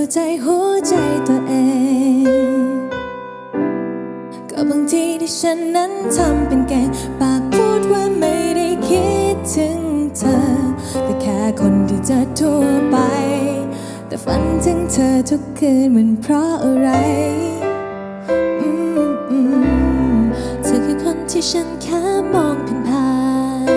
ใจหัวใจตัวเองก็บางทีที่ฉันนั้นทำเป็นแกล้งปากพูดว่าไม่ได้คิดถึงเธอแต่แค่คนที่เจอทั่วไปแต่ฝันถึงเธอทุกคืนมันเพราะอะไรเธอคือคนที่ฉันแค่มองผ่าน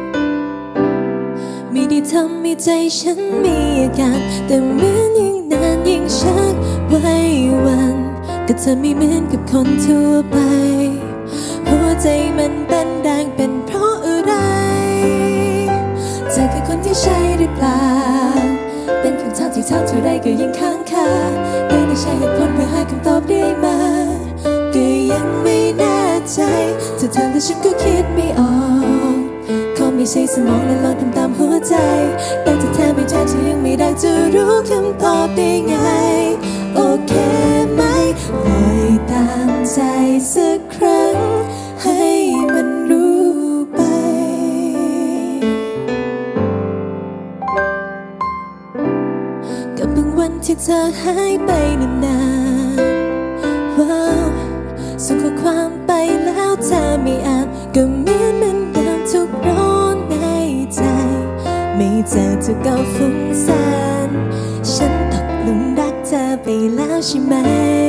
ๆไม่ได้ทำให้ใจฉันมีอาการแต่เหมือนยิ่งนานยิ่งชักไว้วันก็เธอไม่เหมือนกับคนทั่วไปหัวใจมันเต้นแรงเป็นเพราะอะไรเธอคือคนที่ใช่หรือเปล่าเป็นคำถามที่ถามเท่าไรก็ยังค้างคาไม่ได้ใช่เหตุผลเพื่อหาคำตอบได้มาก็ยังไม่แน่ใจเธอและฉันก็คิดไม่ออกเขาไม่ใช่สมองและลองทำตามหัวใจแต่จะแทบไม่ใช่ฉันยังไม่ได้จะรู้คำตอบได้ไงโอเคไหมปล่อยตามใจสักครั้งให้มันรู้ไปกับบางวันที่เธอหายไปนานๆว้าวส่งข้อความไปแล้วเธอไม่อ่านก็เหมือนมันเดิมทุกร้อนในใจไม่เจอเธอก็ฟุ้งซ่านฉันตกหลุมรักเธอไปแล้วใช่ไหม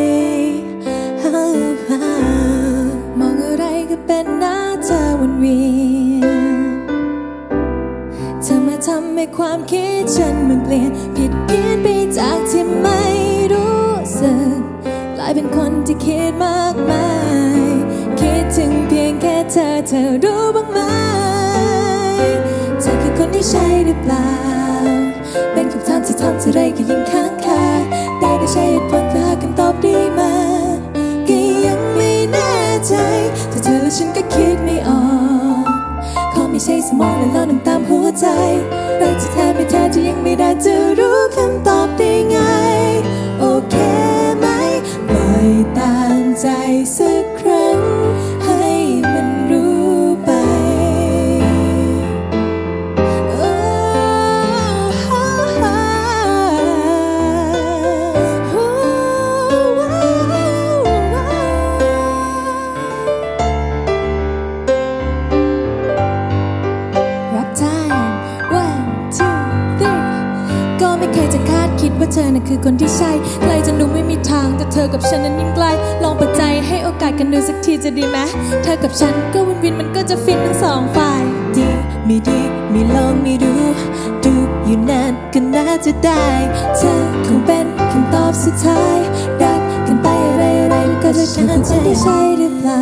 มองอะไรก็เป็นหน้าเธอวนเวียนเธอมาทำให้ความคิดฉันมันเปลี่ยนผิดเพี้ยนไปจากที่ไม่รู้สึกกลายเป็นคนที่คิดมากมายคิดถึงเพียงแค่เธอรู้บ้างไหมเธอคือคนที่ใช่หรือเปล่าเป็นคำถามที่ทำเท่าไรก็ยังค้างคาได้ใช้เหตุผลเพื่อหาคำตอบได้มาก็ยังไม่แน่ใจแต่เธอและฉันก็คิดไม่ออกเขาไม่ใช่สมองและเรานำตามหัวใจเราจะแทบไม่แท้จะยังไม่ได้จะรู้คำตอบได้ไงโอเคไหมปล่อยตามใจสักครั้งให้มันรู้ไปว่าเธอน่ะคือคนที่ใช่ใกล้จนดูไม่มีทางแต่เธอกับฉันนั้นยิ่งใกล้ลองเปิดใจให้โอกาสกันดูสักทีจะดีไหมเธอกับฉันก็วินมันก็จะฟินทั้งสองฝ่ายดีไม่ดีไม่ลองไม่รู้ดูอยู่นานก็น่าจะได้เธอคงเป็นคำตอบสุดท้ายรักกันไปอะไรแล้วก็จะชัดเจนได้ใช่หรือเปล่า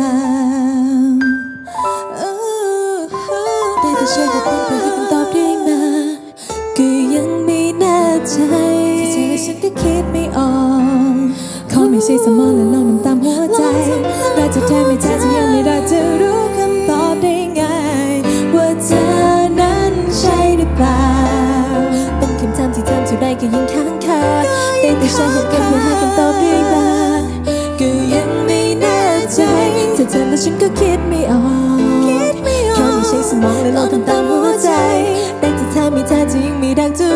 ได้แต่ช่วยกับผมเพื่อให้คำตอบได้มาก็ยังไม่แน่ใจฉันก็คิดไม่ออกเขาไม่ใช่สมองและลองนำตามหัวใจเราจะแทบไม่แท้จะยังไม่ได้จะรู้คำตอบได้ไงว่าเธอนั้นใช่หรือเปล่าเป็นคำถามที่ถามเท่าไรก็ยังค้างคาแต่ที่ฉันเห็นกันเพื่อหาคำตอบได้บ้างก็ยังไม่แน่ใจแต่เธอและฉันก็คิดไม่ออกเขาไม่ใช่สมองและลองทำตามหัวใจแต่ที่แทบไม่แท้จะยังไม่ได้จะ